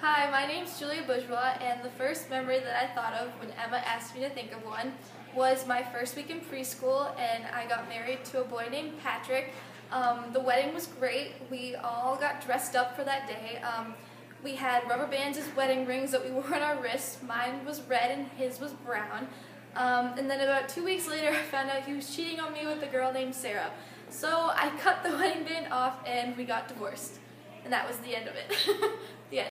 Hi, my name's Julia Bourgeois, and the first memory that I thought of when Emma asked me to think of one was my first week in preschool, and I got married to a boy named Patrick. The wedding was great. We all got dressed up for that day. We had rubber bands as wedding rings that we wore on our wrists. Mine was red and his was brown. And then about 2 weeks later, I found out he was cheating on me with a girl named Sarah. So I cut the wedding band off and we got divorced. And that was the end of it. The end.